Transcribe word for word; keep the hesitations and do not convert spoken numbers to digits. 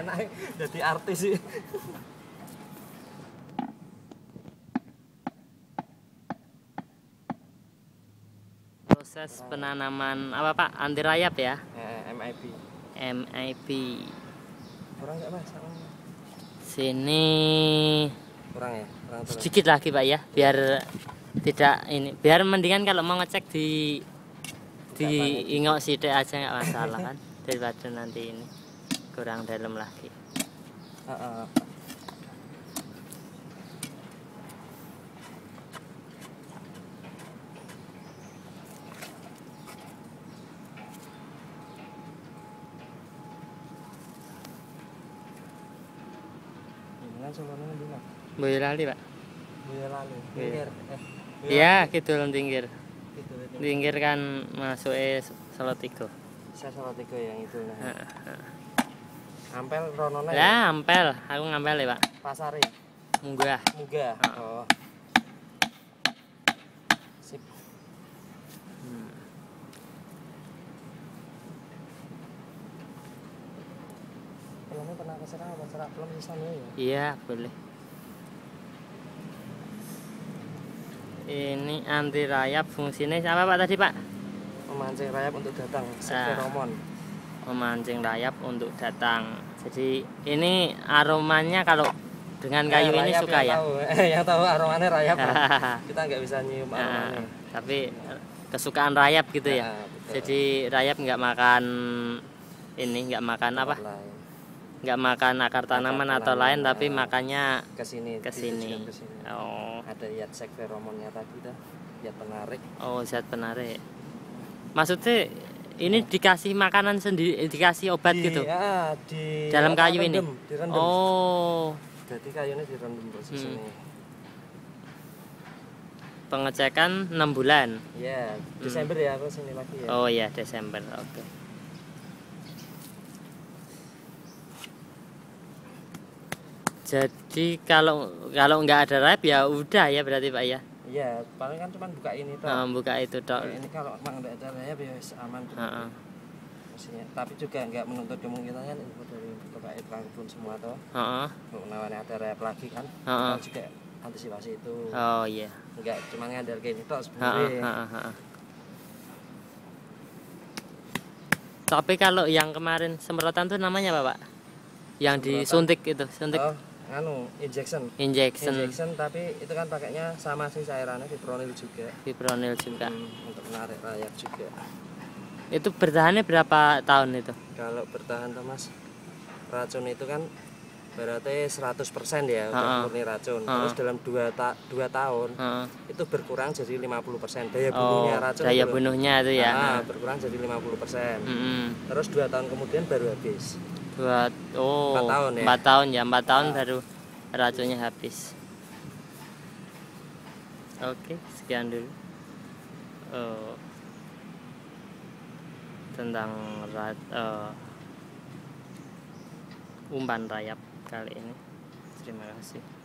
Enak jadi artis sih. Proses penanaman apa Pak? Anti rayap ya? Eh, M I P. M I P. Kurang nggak Mas? Sini Kurang ya? Kurang terus. sedikit lagi Pak ya, biar tidak ini, biar mendingan kalau mau ngecek di di ingok sidik aja nggak masalah kan, daripada nanti ini kurang dalam lagi. Uh, uh. Boyolali Pak. Boyolali. Tinggir. Eh. Iya, kidul tinggir. Kidul tinggir. Tinggir kan masuk e Salatiga. Saya Salatiga yang itu. Nah. Heeh. Ampel ronone. Ya, ampel. Aku ngampel ya, Pak. Pasare. Munggah. Munggah. Oh. Sip. Hmm. Belum pernah ke Serang, apa Serang belum di sana ya? Iya, boleh. Ini anti rayap, fungsinya apa Pak tadi Pak? Memancing rayap untuk datang, feromon. Memancing rayap untuk datang. Jadi ini aromanya kalau dengan kayu eh, ini suka yang ya? Tahu. Yang tahu aromanya rayap. Kita nggak bisa nyium aromanya. Nah, tapi kesukaan rayap gitu ya. Nah, jadi rayap nggak makan ini, nggak makan apa? Nggak makan akar tanaman akar atau lain, tapi uh, makannya ke sini. Ke sini. Oh. Ada zat sek feromonnya tadi dah, zat penarik. Oh, zat penarik. Maksudnya ini dikasih makanan sendiri, dikasih obat di, gitu? Ya, di dalam kayu rendem, ini? Direndam. Oh. Jadi kayunya direndam proses hmm. ini. Pengecekan enam bulan. Iya, Desember hmm. ya aku sini lagi ya. Oh iya, Desember. Oke. Okay. Jadi kalau kalau nggak ada rayap ya udah ya berarti Pak ya? Iya, paling kan cuma buka ini toh. Nah, buka itu toh. Ya, ini kalau memang nggak ada rayap ya aman. Uh-uh. Maksudnya, tapi juga nggak menuntut kemungkinan kan info dari Bapak Irfan pun semua toh. Uh-uh. Menawarkan ada rayap lagi kan? Uh-uh. Kita juga antisipasi itu. Oh iya. Nggak cuma ngandalkan itu sebenarnya. Uh-uh. Uh-uh. Tapi kalau yang kemarin semprotan tuh namanya apa Pak? Yang semprotan? Disuntik itu, suntik. Oh. Anu, injection. Injection. Injection, tapi itu kan pakainya sama sih cairannya fipronil juga. Fipronil juga. Hmm, untuk menarik rayap juga. Itu bertahannya berapa tahun itu? Kalau bertahan tuh Mas, racun itu kan berarti seratus persen ya, udah murni racun. Ha-ha. Terus dalam dua ta dua tahun Ha-ha. itu berkurang jadi lima puluh persen daya bunuhnya oh, racun. Daya bunuhnya itu ya. Nah, berkurang jadi lima puluh persen. Mm-hmm. Terus dua tahun kemudian baru habis. Dua, oh, empat tahun ya. empat tahun ya, empat tahun nah. baru racunnya habis. Oke, sekian dulu uh, tentang uh, umpan rayap kali ini. Terima kasih.